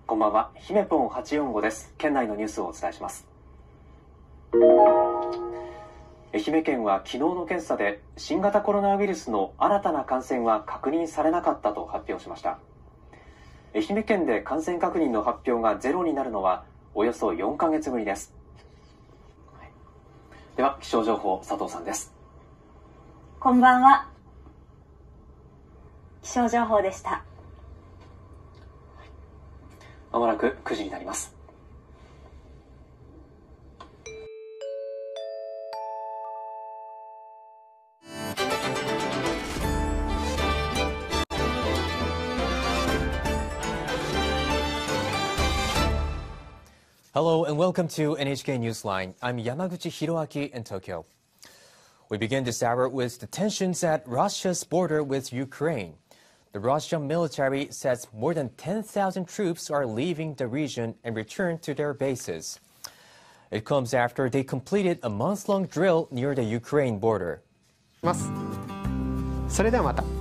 こんばんは、ひめぽん845です。県内のニュースをお伝えします。愛媛県は昨日の検査で新型コロナウイルスの新たな感染は確認されなかったと発表しました。愛媛県で感染確認の発表がゼロになるのはおよそ4ヶ月ぶりです。では気象情報、佐藤さんです。 こんばんは。気象情報でした。 まもなく9時になります。 Hello and welcome to NHK Newsline. I'm Yamaguchi Hiroaki in Tokyo. We begin this hour with the tensions at Russia's border with Ukraine. The Russian military says more than 10,000 troops are leaving the region and return to their bases. It comes after they completed a month-long drill near the Ukraine border. それではまた。